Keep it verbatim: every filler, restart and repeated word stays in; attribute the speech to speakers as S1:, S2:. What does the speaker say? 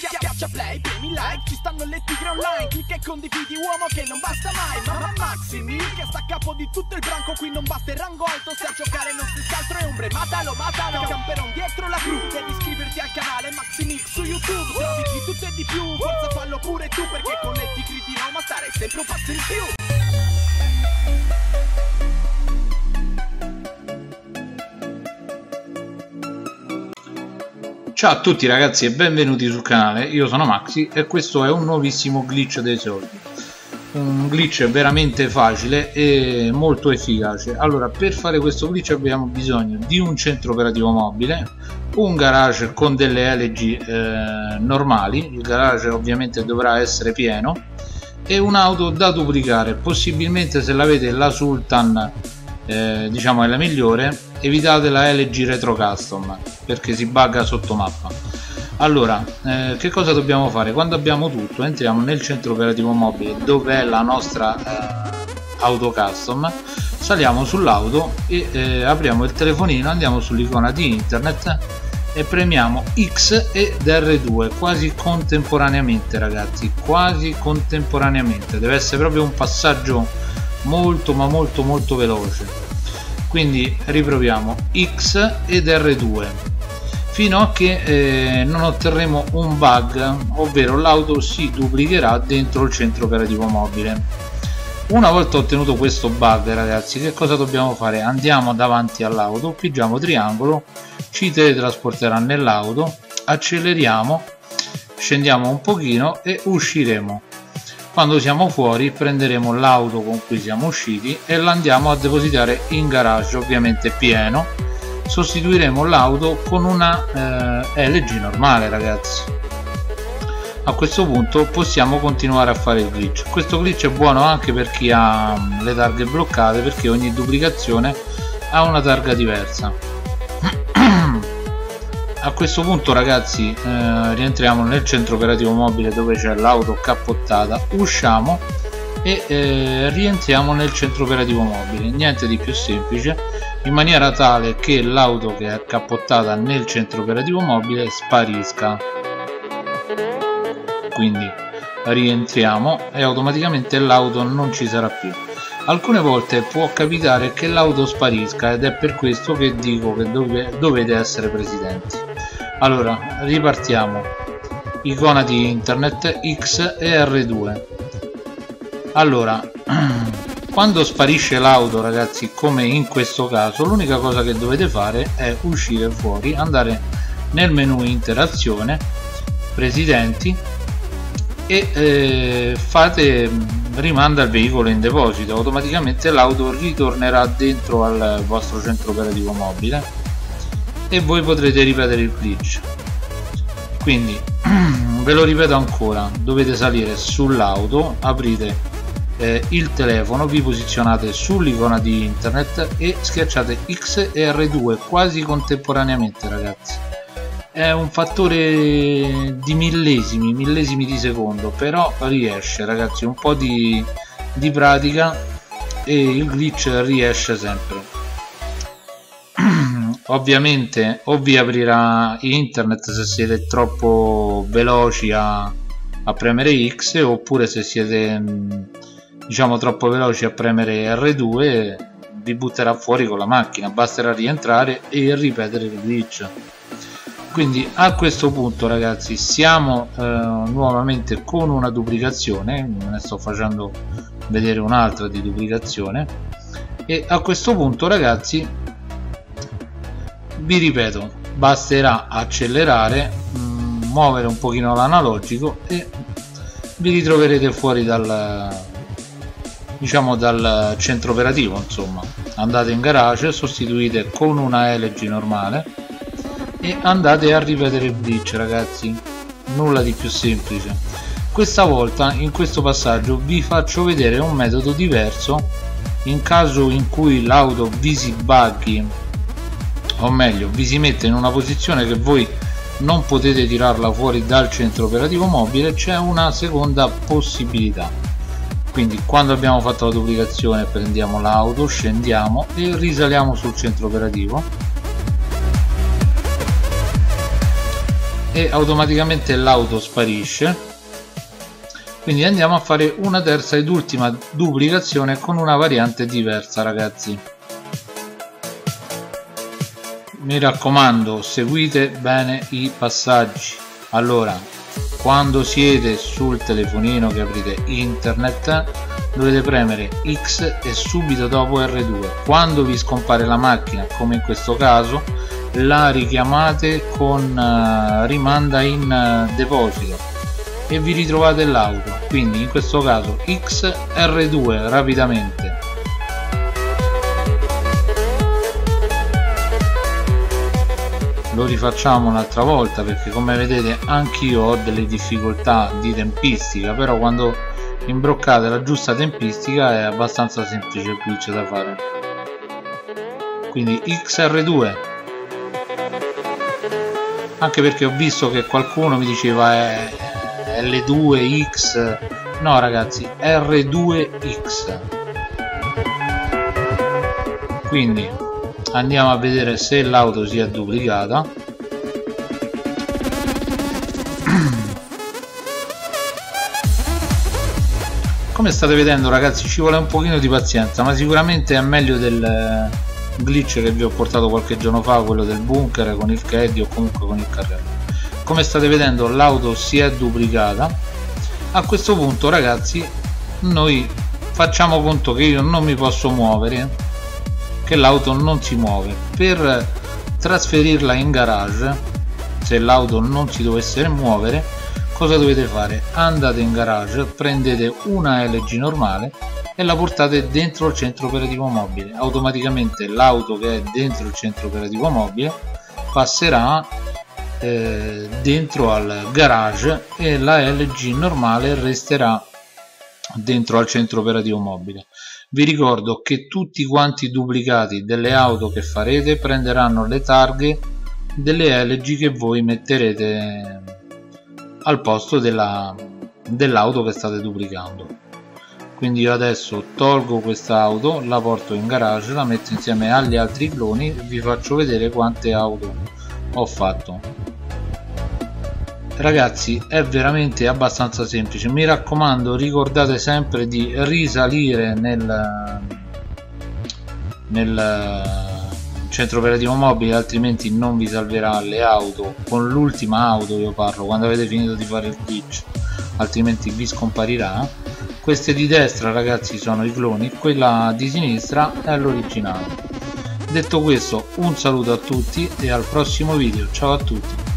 S1: Schiaccia play, premi like, ci stanno le tigre online. Clicca e condividi, uomo che non basta mai. Mamma Maximil che sta a capo di tutto il branco. Qui non basta il rango alto, se a giocare non si scaltro e ombre. Matalo, matalo, camperon dietro la cru. Devi iscriverti al canale Maximil su YouTube. Trovi di tutto e di più, forza fallo pure tu. Perché con le tigre di Roma starei sempre un passo in più.
S2: Ciao a tutti ragazzi e benvenuti sul canale, io sono Maxi e questo è un nuovissimo glitch dei soldi. Un glitch veramente facile e molto efficace. Allora, per fare questo glitch abbiamo bisogno di un centro operativo mobile, un garage con delle L G eh, normali, il garage ovviamente dovrà essere pieno, e un'auto da duplicare. Possibilmente, se l'avete, la Sultan eh, diciamo è la migliore. Evitate la L G Retro Custom perché si bugga sotto mappa. Allora, eh, che cosa dobbiamo fare? Quando abbiamo tutto, entriamo nel centro operativo mobile dove è la nostra eh, auto custom, saliamo sull'auto e eh, apriamo il telefonino, andiamo sull'icona di internet e premiamo X ed R due quasi contemporaneamente, ragazzi, quasi contemporaneamente. Deve essere proprio un passaggio molto ma molto molto veloce. Quindi riproviamo X ed R due fino a che eh, non otterremo un bug, ovvero l'auto si duplicherà dentro il centro operativo mobile. Una volta ottenuto questo bug, ragazzi, che cosa dobbiamo fare? Andiamo davanti all'auto, pigiamo triangolo, ci teletrasporterà nell'auto, acceleriamo, scendiamo un pochino e usciremo. Quando siamo fuori prenderemo l'auto con cui siamo usciti e la andiamo a depositare in garage, ovviamente pieno. Sostituiremo l'auto con una eh, L G normale, ragazzi. A questo punto possiamo continuare a fare il glitch. Questo glitch è buono anche per chi ha le targhe bloccate, perché ogni duplicazione ha una targa diversa. A questo punto, ragazzi, eh, rientriamo nel centro operativo mobile dove c'è l'auto cappottata, usciamo e eh, rientriamo nel centro operativo mobile. Niente di più semplice, in maniera tale che l'auto che è cappottata nel centro operativo mobile sparisca. Quindi rientriamo e automaticamente l'auto non ci sarà più. Alcune volte può capitare che l'auto sparisca ed è per questo che dico che dove, dovete essere presenti. Allora, ripartiamo, icona di internet, X e R due. Allora, quando sparisce l'auto, ragazzi, come in questo caso, l'unica cosa che dovete fare è uscire fuori, andare nel menu interazione, presidenti, e eh, fate rimanda il veicolo in deposito. Automaticamente l'auto ritornerà dentro al vostro centro operativo mobile e voi potrete ripetere il glitch. Quindi ve lo ripeto ancora: dovete salire sull'auto, aprite eh, il telefono, vi posizionate sull'icona di internet e schiacciate X e R due quasi contemporaneamente, ragazzi. È un fattore di millesimi millesimi di secondo, però riesce, ragazzi. Un po' di, di pratica e il glitch riesce sempre. Ovviamente o vi aprirà internet se siete troppo veloci a, a premere X, oppure se siete, diciamo, troppo veloci a premere R due vi butterà fuori con la macchina. Basterà rientrare e ripetere il glitch. Quindi a questo punto, ragazzi, siamo eh, nuovamente con una duplicazione. Ne sto facendo vedere un'altra di duplicazione, e a questo punto, ragazzi, vi ripeto, basterà accelerare, mh, muovere un pochino l'analogico e vi ritroverete fuori dal, diciamo, dal centro operativo. Insomma, andate in garage, sostituite con una L G normale e andate a ripetere il glitch, ragazzi. Nulla di più semplice. Questa volta, in questo passaggio, vi faccio vedere un metodo diverso in caso in cui l'auto vi si buggi, o meglio vi si mette in una posizione che voi non potete tirarla fuori dal centro operativo mobile. C'è una seconda possibilità. Quindi quando abbiamo fatto la duplicazione prendiamo l'auto, scendiamo e risaliamo sul centro operativo. e automaticamente l'auto sparisce. Quindi andiamo a fare una terza ed ultima duplicazione con una variante diversa, ragazzi. Mi raccomando, seguite bene i passaggi. Allora, quando siete sul telefonino che aprite internet, dovete premere X e subito dopo R due. Quando vi scompare la macchina, come in questo caso, la richiamate con uh, rimanda in uh, deposito e vi ritrovate l'auto. Quindi in questo caso X R due rapidamente. Lo rifacciamo un'altra volta perché, come vedete, anch'io ho delle difficoltà di tempistica, però quando imbroccate la giusta tempistica è abbastanza semplice il glitch da fare. Quindi X R due, anche perché ho visto che qualcuno mi diceva è L due X. No ragazzi, R due X. Quindi andiamo a vedere se l'auto si è duplicata. Come state vedendo, ragazzi, ci vuole un pochino di pazienza, ma sicuramente è meglio del glitch che vi ho portato qualche giorno fa, quello del bunker con il caddy o comunque con il carrello. Come state vedendo, l'auto si è duplicata. A questo punto, ragazzi, noi facciamo conto che io non mi posso muovere, che l'auto non si muove. Per trasferirla in garage, se l'auto non si dovesse muovere, cosa dovete fare? Andate in garage, prendete una L G normale e la portate dentro il centro operativo mobile. Automaticamente l'auto che è dentro il centro operativo mobile passerà eh, dentro al garage e la L G normale resterà dentro al centro operativo mobile. Vi ricordo che tutti quanti i duplicati delle auto che farete prenderanno le targhe delle L G che voi metterete al posto della dell'auto che state duplicando. Quindi io adesso tolgo questa auto, la porto in garage, la metto insieme agli altri cloni e vi faccio vedere quante auto ho fatto. Ragazzi, è veramente abbastanza semplice. Mi raccomando, ricordate sempre di risalire nel nel centro operativo mobile, altrimenti non vi salverà le auto. Con l'ultima auto io parlo, quando avete finito di fare il glitch, altrimenti vi scomparirà. Queste di destra, ragazzi, sono i cloni, quella di sinistra è l'originale. Detto questo, un saluto a tutti e al prossimo video. Ciao a tutti.